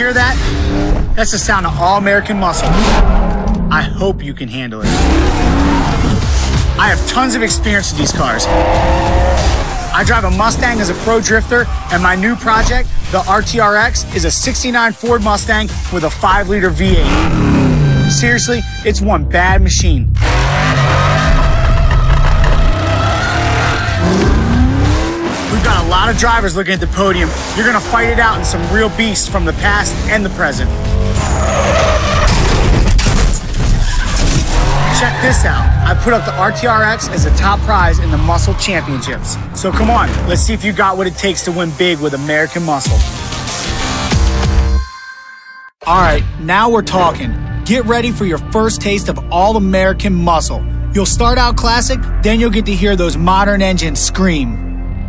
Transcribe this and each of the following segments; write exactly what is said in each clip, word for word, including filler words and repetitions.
hear that? That's the sound of all American muscle. I hope you can handle it. I have tons of experience with these cars. I drive a Mustang as a pro drifter, and my new project, the R T R X, is a sixty-nine Ford Mustang with a five liter V eight. Seriously, it's one bad machine. We've got a lot of drivers looking at the podium. You're gonna fight it out in some real beasts from the past and the present. Check this out. I put up the R T R X as a top prize in the Muscle Championships. So come on, let's see if you got what it takes to win big with American Muscle. All right, now we're talking. Get ready for your first taste of all American muscle. You'll start out classic, then you'll get to hear those modern engines scream.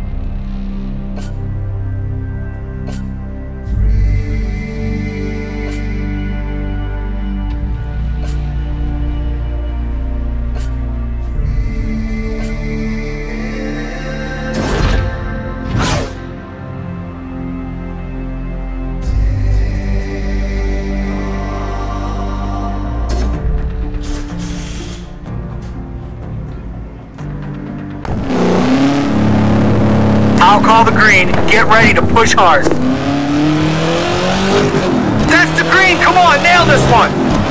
I'll call the green. Get ready to push hard. That's the green. Come on, nail this one.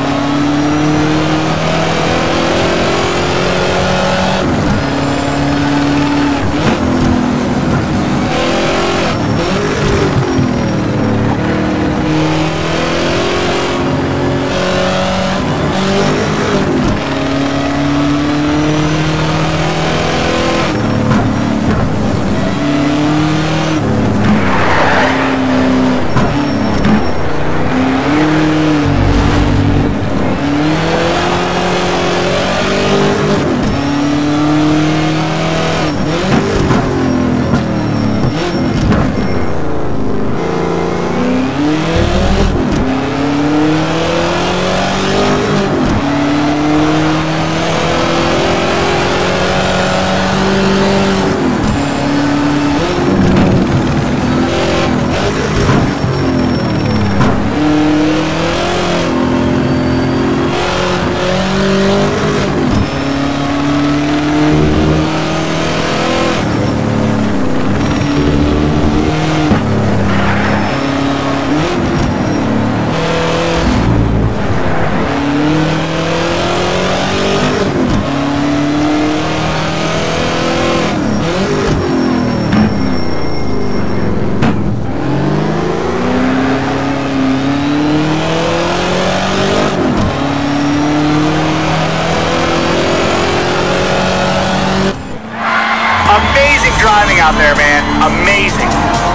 Amazing driving out there, man. Amazing.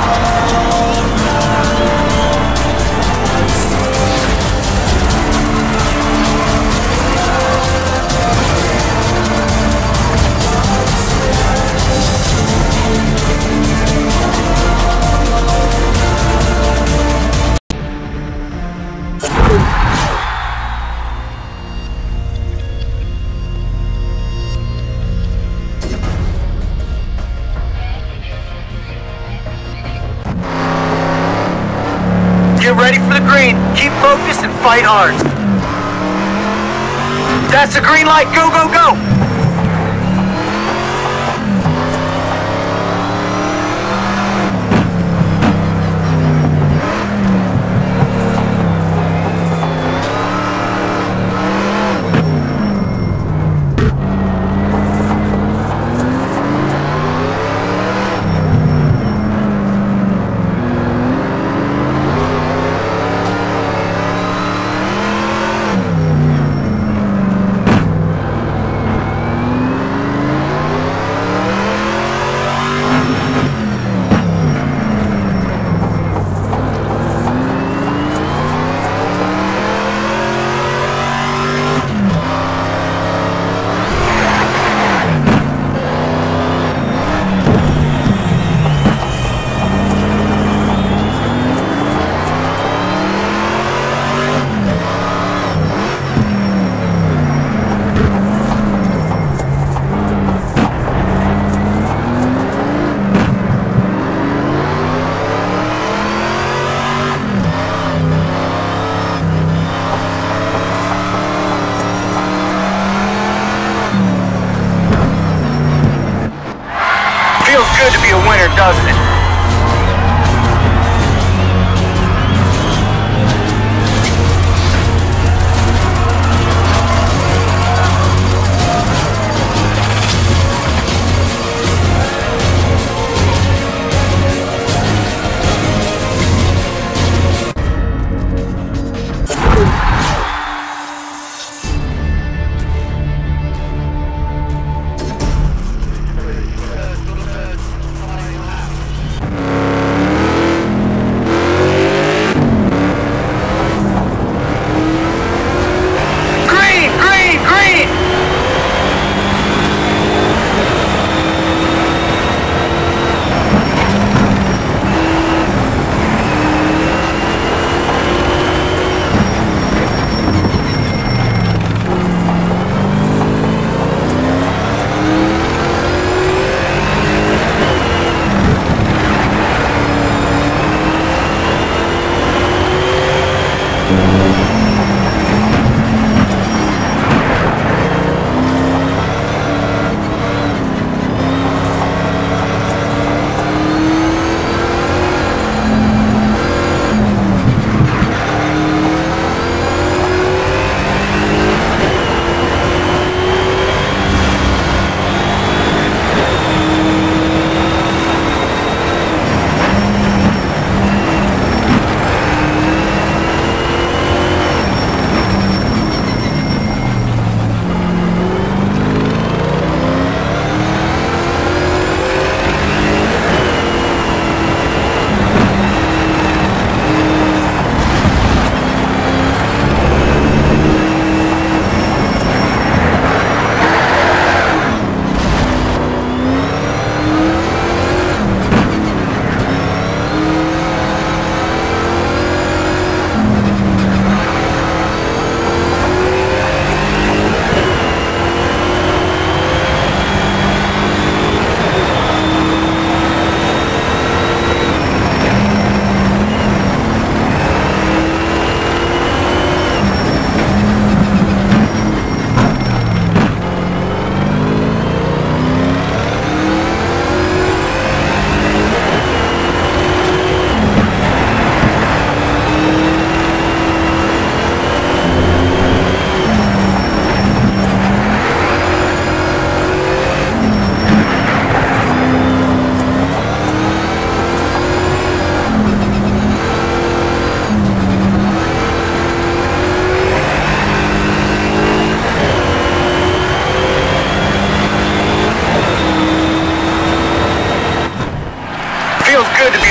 Get ready for the green. Keep focused and fight hard. That's the green light. Go, go, go.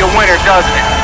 winner, doesn't it?